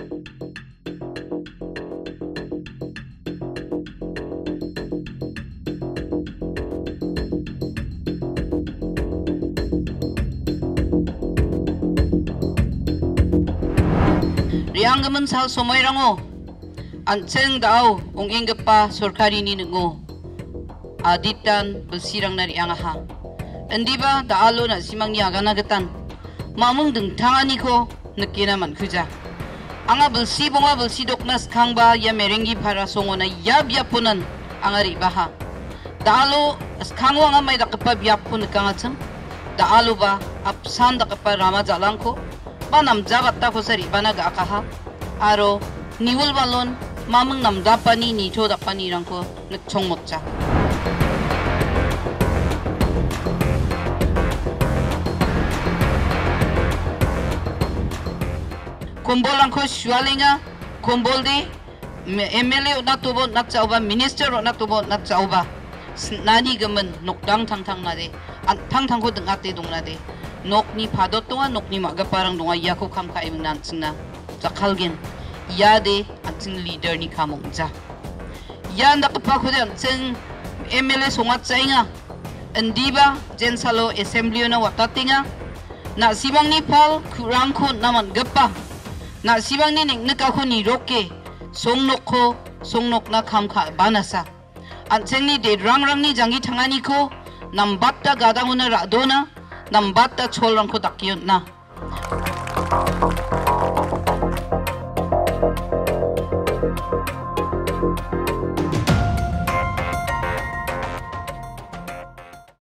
Rianggaman sal somay rango anceng daw ong inggepa sorkari ni nengo aditan bersirang nari angaha endi ba daalo na simang ni agana getan mamung deng tangani ko nekina man kuja anga belsi bonga belsi doknas kangba ya merengi para songona ya biapunan angari baha daalo skangwa anga mai dakpa biapun kangacham daalo ba apsan dakpa rama jalangko banam jabatta ko sari banaga akaha aro niwul balon mamung nam dapani ni cho dapani rangko nekchong mokja kombol rangko shualinga kombol de MLA na tubo na chauba minister na tubo na chauba nani gemen nokdang thang na de thang ko dengate dong na de nokni padot tonga nokni maga parang donga yako kam ka im nan chingna jakhalgen ya de ating leader ni kamong ja ya ndak pa ko de ching MLA songat chainga endiba jensalo assembly na watatinga na sibang ni pal kurang ko naman gapa na sibang ni nekka ko ni roke songnok na kam ka banasa ancheng ni de rang ni jangi thangani ko nambatta gadanguna radona nambatta cholrang ko dakyot na